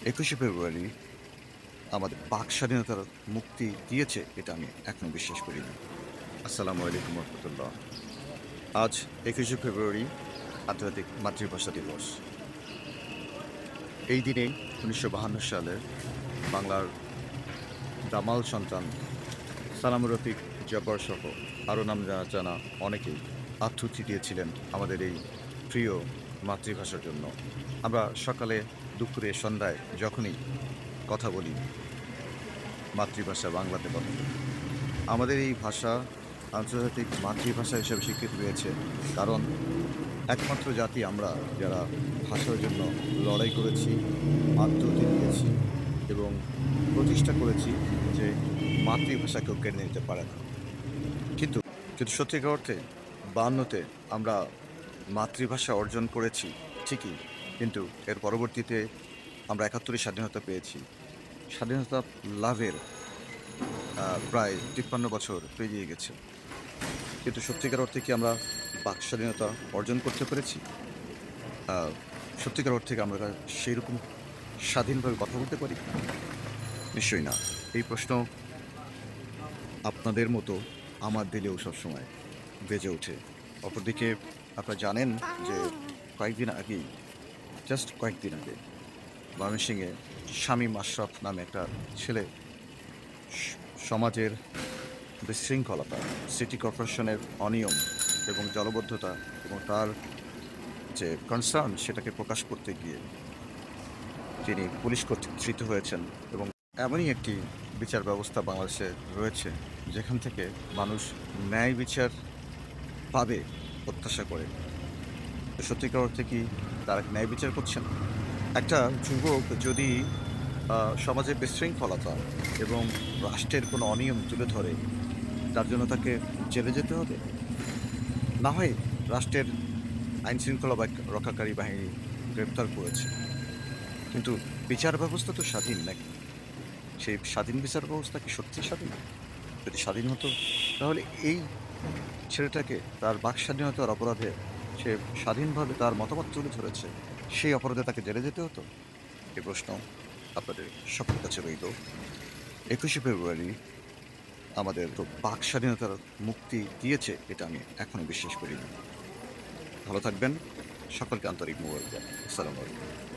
২১শে ফেব্রুয়ারি আমাদের বাক স্বাধীনতার মুক্তি দিয়েছে এটা আমি এখনো বিশ্বাস করি না। আসসালামু আলাইকুম রহমতুল্লাহ। আজ ২১শে ফেব্রুয়ারি আন্তর্জাতিক মাতৃভাষা দিবস। এই দিনে ১৯৫২ সালে বাংলার দামাল সন্তান সালাম রফিক জব্বার সহ আরও নাম জানা অনেকেই আত্মহত্যা দিয়েছিলেন আমাদের এই প্রিয় মাতৃভাষার জন্য। আমরা সকালে, দুপুরে, সন্ধ্যায় যখনই কথা বলি মাতৃভাষা বাংলাতে কথা বলি। আমাদের এই ভাষা আন্তর্জাতিক মাতৃভাষা হিসেবে স্বীকৃতি পেয়েছে কারণ একমাত্র জাতি আমরা যারা ভাষার জন্য লড়াই করেছি, আত্মহত্যা দিয়েছি এবং প্রতিষ্ঠা করেছি যে মাতৃভাষা কেউ কেড়ে নিতে পারে না। কিন্তু কিন্তু সত্যিকার অর্থে ৫২-তে আমরা মাতৃভাষা অর্জন করেছি ঠিকই, কিন্তু এর পরবর্তীতে আমরা ৭১-এ স্বাধীনতা পেয়েছি। স্বাধীনতা লাভের প্রায় ৫৩ বছর পেরিয়ে গেছে। কিন্তু সত্যিকার অর্থে কি আমরা বাক স্বাধীনতা অর্জন করতে পেরেছি? আ সত্যিকার অর্থে কি আমরা সেইরকম স্বাধীনভাবে কথা বলতে পারি? নিশ্চয়ই না। এই প্রশ্ন আপনাদের মতো আমার দিলেও সবসময় বেজে ওঠে। অপরদিকে আপনারা জানেন যে কয়েকদিন আগেই, জাস্ট কয়েকদিন আগে ময়মনসিংহে শামীম আশরাফ নামে একটা ছেলে স সমাজের বিশৃঙ্খলতা, সিটি কর্পোরেশনের অনিয়ম এবং জলাবদ্ধতা এবং তার যে কনসার্ন সেটাকে প্রকাশ করতে গিয়ে তিনি পুলিশ কর্তৃক ধৃত হয়েছেন এবং এমনই একটি বিচার ব্যবস্থা বাংলাদেশে রয়েছে যেখান থেকে মানুষ ন্যায় বিচার পাবে প্রত্যাশা করে। তো সত্যিকার অর্থে কি তারা ন্যায় বিচার করছেন? একটা যুবক যদি সমাজের বিশৃঙ্খলতা এবং রাষ্ট্রের কোনো অনিয়ম তুলে ধরে, তার জন্য তাকে জেলে যেতে হবে? না হয় রাষ্ট্রের আইনশৃঙ্খলা রক্ষাকারী বাহিনী গ্রেপ্তার করেছে। কিন্তু বিচার ব্যবস্থা তো স্বাধীন নাকি? সেই স্বাধীন বিচার ব্যবস্থা কি সত্যিই স্বাধীন? যদি স্বাধীন হতো তাহলে এই ছেলেটাকে তার বাক স্বাধীনতার অপরাধে সে স্বাধীনভাবে তার মতামত তুলে ধরেছে, সেই অপরাধে তাকে জেলে যেতে হতো? এই প্রশ্ন আপনাদের সকলের কাছে রইল। ২১শে ফেব্রুয়ারি আমাদের তো বাক স্বাধীনতার মুক্তি দিয়েছে এটা আমি এখনো বিশ্বাস করি না। ভালো থাকবেন। সকলকে আন্তরিক মোবারকবাদ। আসসালামু আলাইকুম।